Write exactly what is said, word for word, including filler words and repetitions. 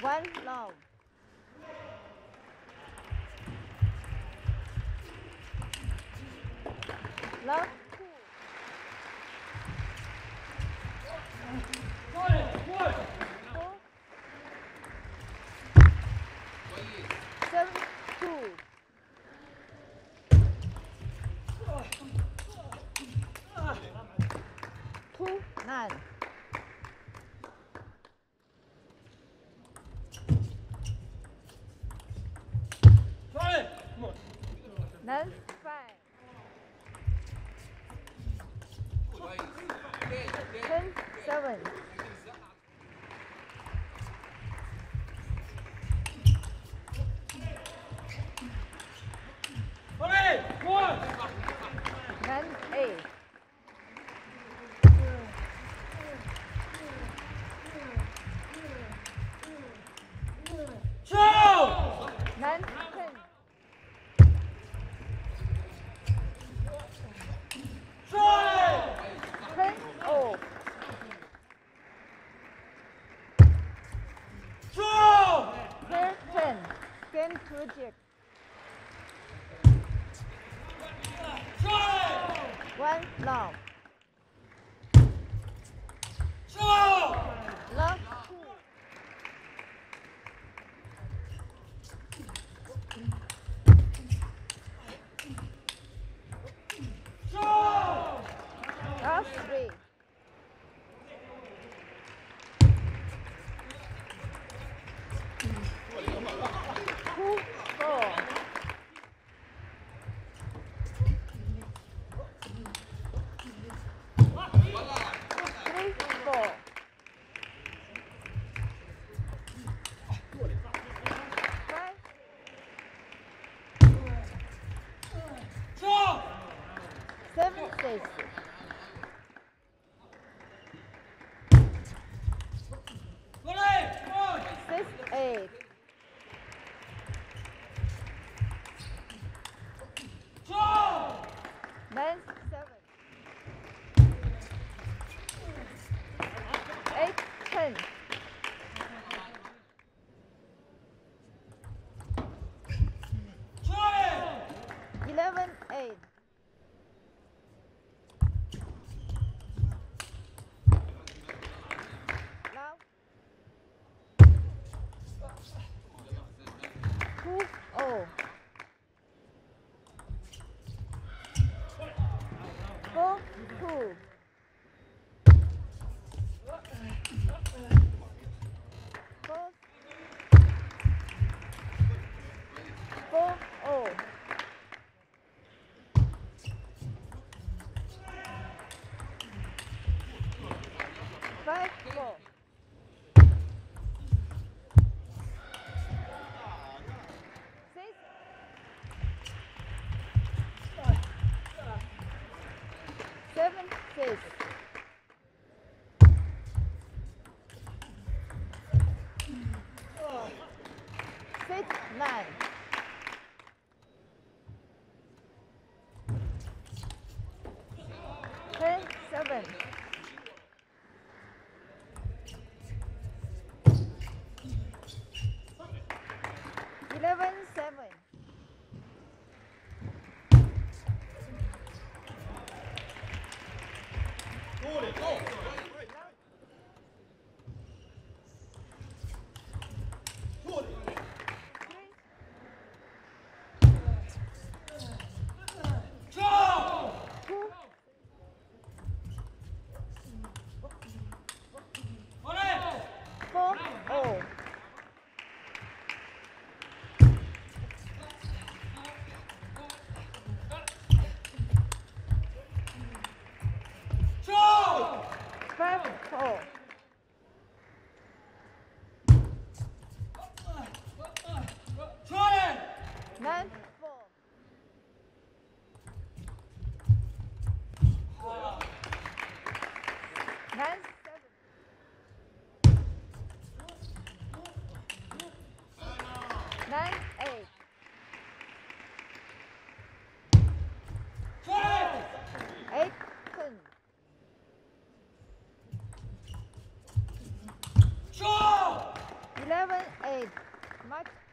One long. Long two. Four. Seven two. Two nine. Nine five. Ten seven. Nine eight. Nine ten. Ten oh. Ten ten. Game project. One long. Long two. Last three. Two four. Three four. Five. Seven six. Six eight. Nine seven. Eight ten. Eleven eight. Now. Two oh. Four two. Four. Four oh. Five four. Six. Seven six. Six nine. Ten seven. Eleven seven. Two. Four oh. Five four. Nine four. Nine seven. Nine eight. Eight ten. seven eight. Match